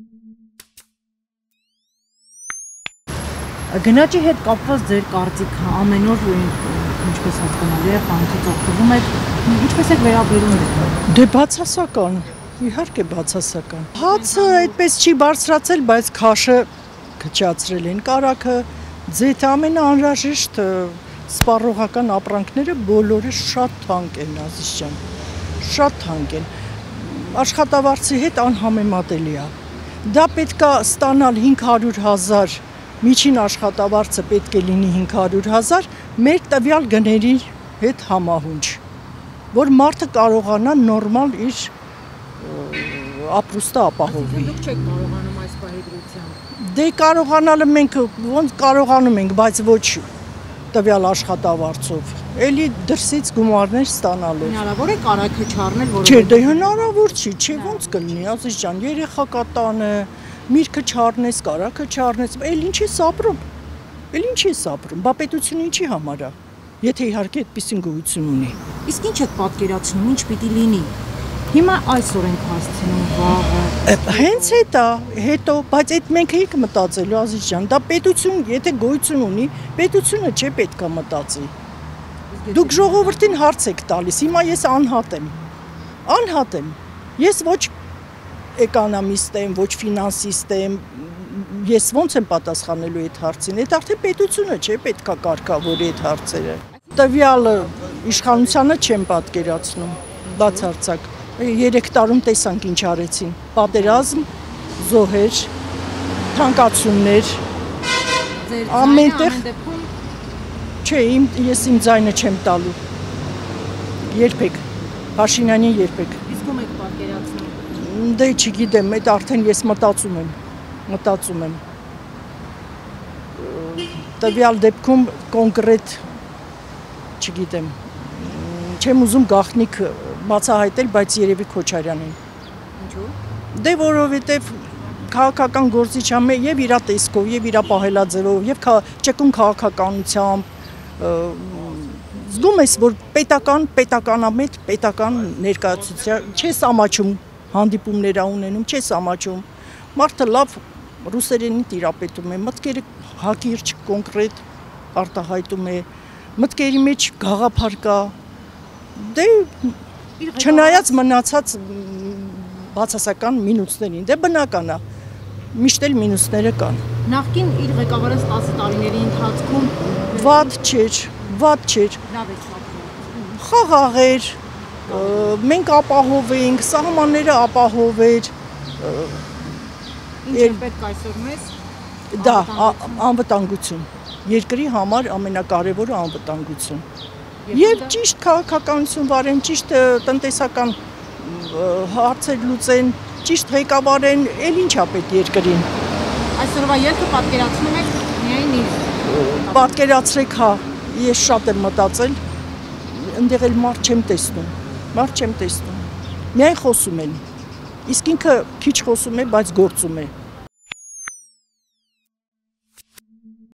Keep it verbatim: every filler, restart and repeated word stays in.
Գնաճի հետ կապված ձեր կարծիքը ամեն օր ինչպես հասկանալի է բանկից օգտվում եք, ինչպես եք վերաբերում եք։ Դե բացասական, իհարկե բացասական։ Հացը այդպես չի բարձրացել, բայց քաշը քչացրել են, կարագը, ձեթը ամենաանհրաժեշտ սպառողական ապրանքները բոլորը շատ թանկ են, Ազիզ ջան, շատ թանկ են։ Աշխատավարձի հետ անհամեմատելի է։ Դա պետք է ստանալ հինգ հարյուր հազար, միջին աշխատավարձը պետք է լինի հինգ հարյուր հազար, մեր տվյալ գների հետ համահունչ, որ մարդը կարողանա նորմալ իր ապրուստը ապահովի։ Դուք չեք կարողանում այս պահեդրությամբ։ Դե կարողանալը մենք ոնց կարողանում ենք, բայց ոչ տվյալ աշխատավարձով, էլի դրսից գումարներ ստանալով։ Հնարավոր է կարագը չառնել, որովհետև Չէ, դե հնարավոր չի, չէ, ոնց կլինի, Ազիզ ջան, երեխա կա տանը, միրգը չառնես, կարագը չառնես, էլ ինչ ես ապրում, էլ ինչ ես ապրում, բա պետությունը ինչի համար է, եթե իհարկե այդպիսին գոյություն ունի։ Իսկ ինչ եք պատկերացնում, ինչ պիտի լինի։ Հիմա այսօր ենք հասցնում վաղը։ Հենց հետա, հետո, բայց այդ մենք ենք մտածելու, Ազիզ ջան, դա պետություն, եթե գոյություն ունի, պետությունը չէ պետք է մտածի։ Դուք ժողովրդին հարց եք տալիս, հիմա ես անհատ եմ, անհատ եմ, ես ոչ էկոնոմիստ եմ, ոչ ֆինանսիստ եմ, ես ոնց եմ պատասխանելու այդ հարցին, այդ արդեն պետությունը չէ պետք է կարգավորի այդ հարցերը։ Տվյալ իշխանությանը չեմ պատկերացնում, բացարձակ, երեք տարում տեսանք ինչ արեցին, պատերազմ, զոհեր, թանկացումներ, ամենտեղ, չէ, ես իմ ձայնը չեմ տալու, երբեք, Փաշինյանին երբեք։ Իսկ ում եք պատկերացնում։ Դե չգիտեմ, այդ արդեն ես մտածում եմ, մտածում եմ։ Տվյալ դեպքում կոնկրետ, չգիտեմ, չեմ ուզում գաղտնիք բացահայտել, բայց երևի Քոչարյանին։ Ինչու։ Դե որովհետև քաղաքական գործիչ է եւ իր տեսքով, եւ իր պահելաձևով, եւ ճկուն քաղաքականությամբ, զգում ես, որ պետական, պետականամետ, պետական ներկայացուցիչ չես ամաչում, հանդիպումներ ունենում, չես ամաչում, մարդը լավ ռուսերենին տիրապետում է, մտքերը հակիրճ, կոնկրետ արտահայտում է, մտքերի մեջ գաղափար կա, դե չնայած մնացած բացասական մինուսներին, դե բնական է, միշտ էլ մինուսները կան։ Նախկին իր ղեկավարած տասը տարիների ընթացքում վատ չէր, վատ չէր։ լավ եք ապրում։ Խաղաղ էր, մենք ապահով էինք, սահմանները ապահով էր։ Ինչ է պետք այսօր մեզ։ Դա անվտանգություն։ Երկրի համար ամենակարևորը անվտանգություն։ Եվ ճիշտ քաղաքականություն վարեն, ճիշտ տնտեսական հարցեր լուծեն, ճիշտ ղեկավարեն, էլ ինչ է պետք երկրին։ Այսօրվա ելքը պատկերացնում եք միայն իր։ Պատկերացրեք, հա, ես շատ եմ մտածել, ընդեղ էլ մարդ չեմ տեսնում, մարդ չեմ տեսնում, միայն խոսում են, իսկ ինքը քիչ խոսում է, բայց գործում է։